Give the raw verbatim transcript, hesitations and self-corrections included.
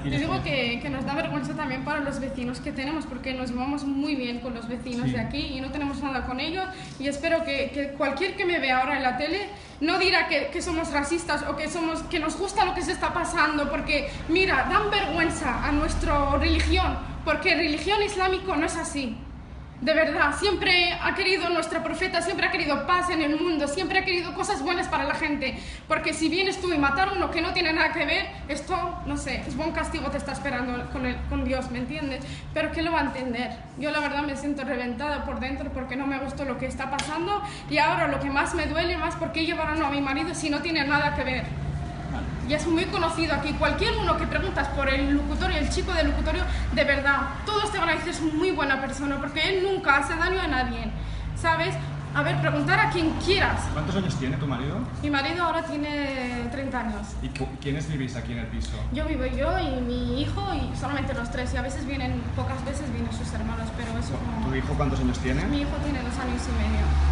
Te digo que, que nos da vergüenza también para los vecinos que tenemos, porque nos llevamos muy bien con los vecinos sí. de aquí y no tenemos nada con ellos, y espero que, que cualquier que me vea ahora en la tele no dirá que, que somos racistas o que, somos, que nos gusta lo que se está pasando, porque mira, dan vergüenza a nuestra religión, porque religión islámico no es así. De verdad, siempre ha querido, nuestra profeta siempre ha querido paz en el mundo, siempre ha querido cosas buenas para la gente, porque si vienes tú y matar a uno que no tiene nada que ver, esto, no sé, es buen castigo te está esperando con, el, con Dios, ¿me entiendes? Pero ¿quién lo va a entender? Yo la verdad me siento reventada por dentro porque no me gustó lo que está pasando, y ahora lo que más me duele más, ¿por qué llevaron a mi marido si no tiene nada que ver? Y es muy conocido aquí, cualquier uno que preguntas por el locutorio, el chico del locutorio, de verdad, todos te van a decir es muy buena persona, porque él nunca hace daño a nadie, ¿sabes? A ver, preguntar a quien quieras. ¿Cuántos años tiene tu marido? Mi marido ahora tiene treinta años. ¿Y quiénes vivís aquí en el piso? Yo vivo yo y mi hijo, y solamente los tres, y a veces vienen, pocas veces vienen sus hermanos, pero eso como... ¿Tu hijo cuántos años tiene? Mi hijo tiene dos años y medio.